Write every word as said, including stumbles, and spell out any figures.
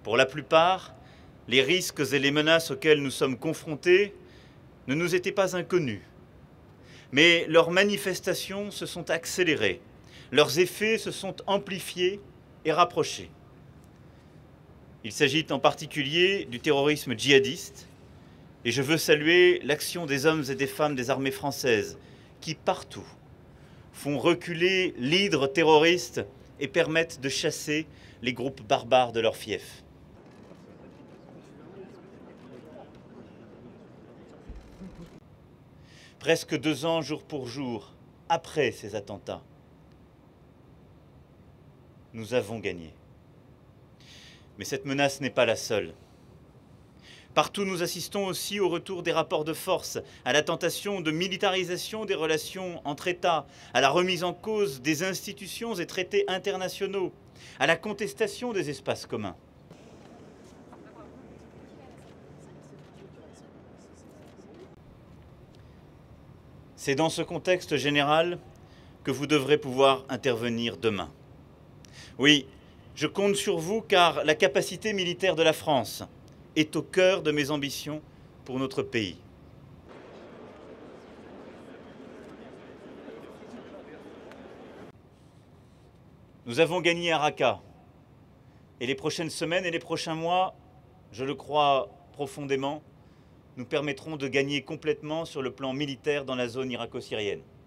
Pour la plupart, les risques et les menaces auxquels nous sommes confrontés ne nous étaient pas inconnus. Mais leurs manifestations se sont accélérées, leurs effets se sont amplifiés et rapprochés. Il s'agit en particulier du terrorisme djihadiste, et je veux saluer l'action des hommes et des femmes des armées françaises qui, partout, font reculer l'hydre terroriste et permettent de chasser les groupes barbares de leur fief. Presque deux ans, jour pour jour, après ces attentats, nous avons gagné. Mais cette menace n'est pas la seule. Partout, nous assistons aussi au retour des rapports de force, à la tentation de militarisation des relations entre États, à la remise en cause des institutions et traités internationaux, à la contestation des espaces communs. C'est dans ce contexte général que vous devrez pouvoir intervenir demain. Oui, je compte sur vous car la capacité militaire de la France est au cœur de mes ambitions pour notre pays. Nous avons gagné à Raqqa et les prochaines semaines et les prochains mois, je le crois profondément, nous permettront de gagner complètement sur le plan militaire dans la zone irako-syrienne.